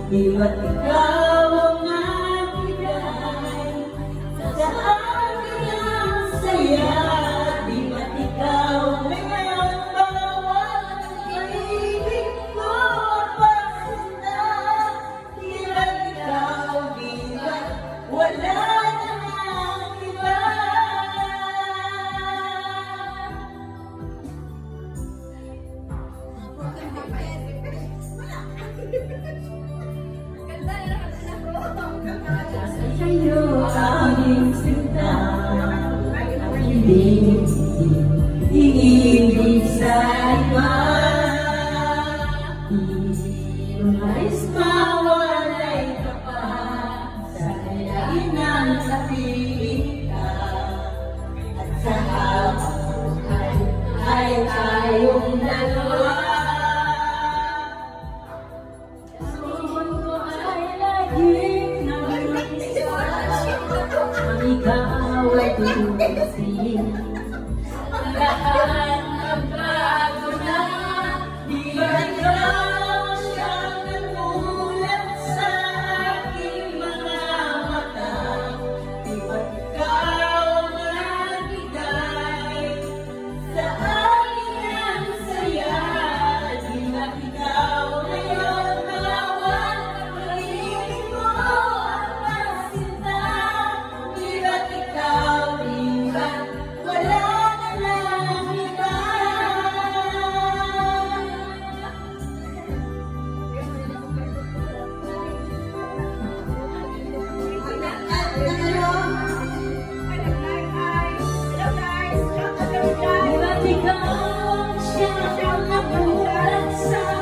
Di ba't ikaw ang nagbigay sa akin ang saya? Di ba't ikaw ngayon bawat pag-ibig ko pasinta? Di ba't ikaw, di ba't wala na nang iba? Sa'yo aming sinta, ang hindi iibig sa iba. Nais mawalay ka pa sa kayain ng kapiling ka, at sa habang buhay ay tayong dalawa. Ikaw ay tutusin, lahat ng bago na. Di ba ikaw siyang nagulat sa aking mga mata? Di ba ikaw nagbigay sa aking ang saya? Di ba ikaw ngayon bawat pag-ibig mo ang pasinta? Di ba't ikaw, di ba't wala na lang iba? Di ba't ikaw siyang nagulat sa